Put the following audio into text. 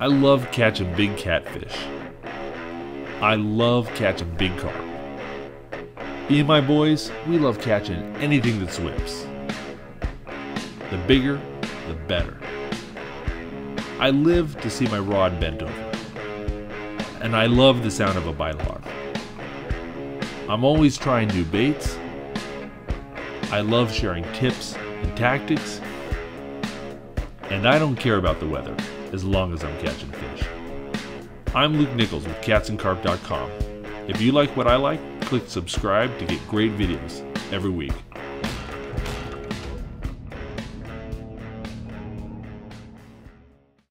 I love catching big catfish. I love catching big carp. Me and my boys, we love catching anything that swims. The bigger, the better. I live to see my rod bent over. And I love the sound of a bilarv. I'm always trying new baits. I love sharing tips and tactics. And I don't care about the weather, as long as I'm catching fish. I'm Luke Nichols with catsandcarp.com. If you like what I like, click subscribe to get great videos every week.